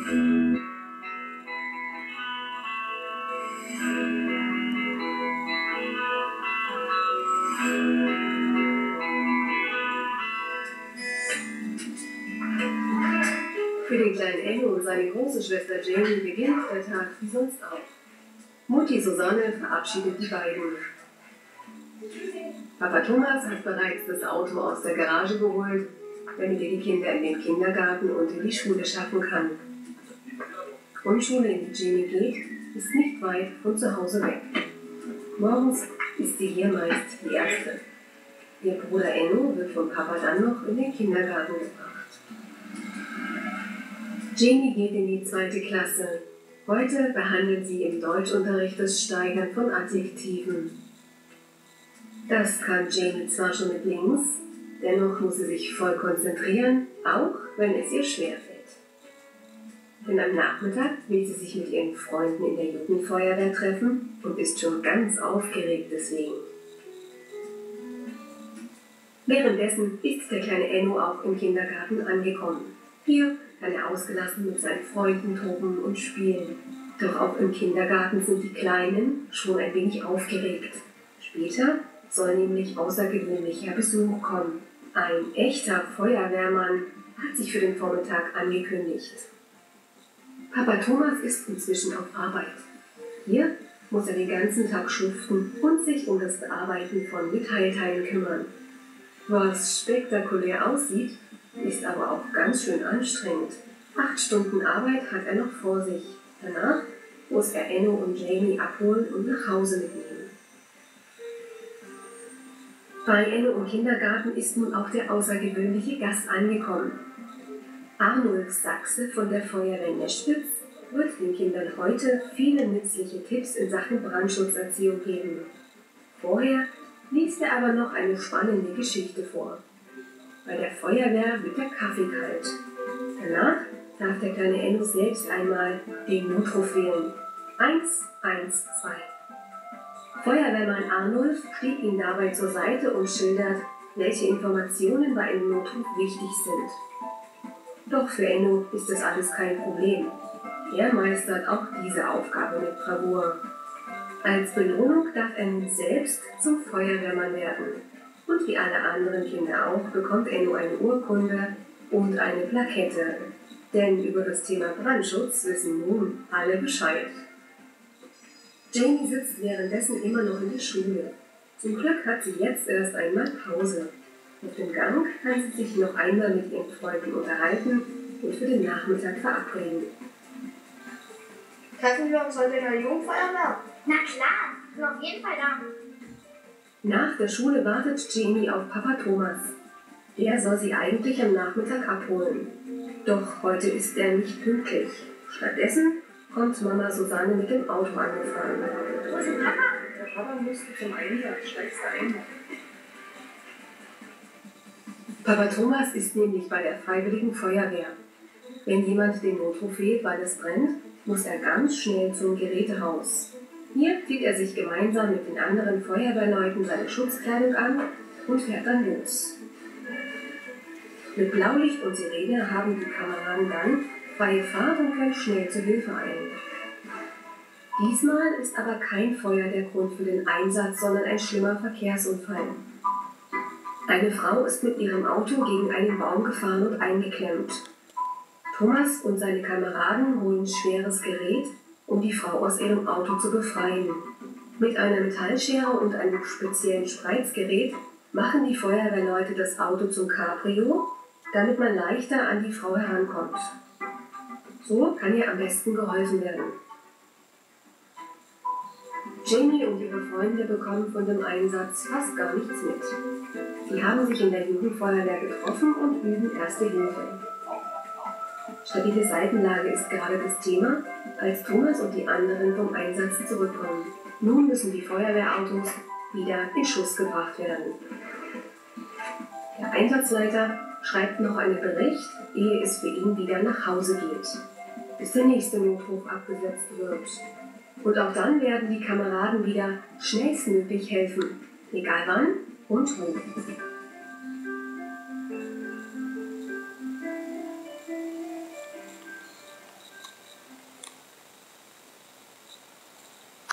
Für den kleinen Enno und seine große Schwester Jamie beginnt der Tag wie sonst auch. Mutti Susanne verabschiedet die beiden. Papa Thomas hat bereits das Auto aus der Garage geholt, damit er die Kinder in den Kindergarten und in die Schule schaffen kann. Die Grundschule, in die Jamie geht, ist nicht weit von zu Hause weg. Morgens ist sie hier meist die Erste. Ihr Bruder Enno wird vom Papa dann noch in den Kindergarten gebracht. Jamie geht in die 2. Klasse. Heute behandelt sie im Deutschunterricht das Steigern von Adjektiven. Das kann Jamie zwar schon mit links, dennoch muss sie sich voll konzentrieren, auch wenn es ihr schwerfällt. Denn am Nachmittag will sie sich mit ihren Freunden in der Jugendfeuerwehr treffen und ist schon ganz aufgeregt deswegen. Währenddessen ist der kleine Enno auch im Kindergarten angekommen. Hier kann er ausgelassen mit seinen Freunden toben und spielen. Doch auch im Kindergarten sind die Kleinen schon ein wenig aufgeregt. Später soll nämlich außergewöhnlicher Besuch kommen. Ein echter Feuerwehrmann hat sich für den Vormittag angekündigt. Papa Thomas ist inzwischen auf Arbeit. Hier muss er den ganzen Tag schuften und sich um das Bearbeiten von Metallteilen kümmern. Was spektakulär aussieht, ist aber auch ganz schön anstrengend. 8 Stunden Arbeit hat er noch vor sich. Danach muss er Enno und Jamie abholen und nach Hause mitnehmen. Bei Enno im Kindergarten ist nun auch der außergewöhnliche Gast angekommen. Arnulf Sachse von der Feuerwehr Neschwitz wird den Kindern heute viele nützliche Tipps in Sachen Brandschutzerziehung geben. Vorher liest er aber noch eine spannende Geschichte vor. Bei der Feuerwehr wird der Kaffee kalt. Danach darf der kleine Enno selbst einmal den Notruf wählen. 112. Feuerwehrmann Arnulf steht ihm dabei zur Seite und schildert, welche Informationen bei einem Notruf wichtig sind. Doch für Enno ist das alles kein Problem. Er meistert auch diese Aufgabe mit Bravour. Als Belohnung darf er nun selbst zum Feuerwehrmann werden. Und wie alle anderen Kinder auch, bekommt Enno eine Urkunde und eine Plakette. Denn über das Thema Brandschutz wissen nun alle Bescheid. Jamie sitzt währenddessen immer noch in der Schule. Zum Glück hat sie jetzt erst einmal Pause. Auf dem Gang kann sie sich noch einmal mit ihren Freunden unterhalten und für den Nachmittag verabreden. Treffen wir uns heute in der Jugendfeuerwehr? Na klar, ich bin auf jeden Fall da. Nach der Schule wartet Jamie auf Papa Thomas. Er soll sie eigentlich am Nachmittag abholen. Doch heute ist er nicht pünktlich. Stattdessen kommt Mama Susanne mit dem Auto angefahren. Wo ist denn Papa? Der Papa musste zum Einsatz. Steigst du ein? Papa Thomas ist nämlich bei der Freiwilligen Feuerwehr. Wenn jemand den Notruf wählt, weil es brennt, muss er ganz schnell zum Gerätehaus. Hier zieht er sich gemeinsam mit den anderen Feuerwehrleuten seine Schutzkleidung an und fährt dann los. Mit Blaulicht und Sirene haben die Kameraden dann freie Fahrt und können schnell zur Hilfe eilen. Diesmal ist aber kein Feuer der Grund für den Einsatz, sondern ein schlimmer Verkehrsunfall. Eine Frau ist mit ihrem Auto gegen einen Baum gefahren und eingeklemmt. Thomas und seine Kameraden holen schweres Gerät, um die Frau aus ihrem Auto zu befreien. Mit einer Metallschere und einem speziellen Spreizgerät machen die Feuerwehrleute das Auto zum Cabrio, damit man leichter an die Frau herankommt. So kann ihr am besten geholfen werden. Jamie und ihre Freunde bekommen von dem Einsatz fast gar nichts mit. Sie haben sich in der Jugendfeuerwehr getroffen und üben Erste Hilfe. Stabile Seitenlage ist gerade das Thema, als Thomas und die anderen vom Einsatz zurückkommen. Nun müssen die Feuerwehrautos wieder in Schuss gebracht werden. Der Einsatzleiter schreibt noch einen Bericht, ehe es für ihn wieder nach Hause geht, bis der nächste Notruf abgesetzt wird. Und auch dann werden die Kameraden wieder schnellstmöglich helfen, egal wann und wo.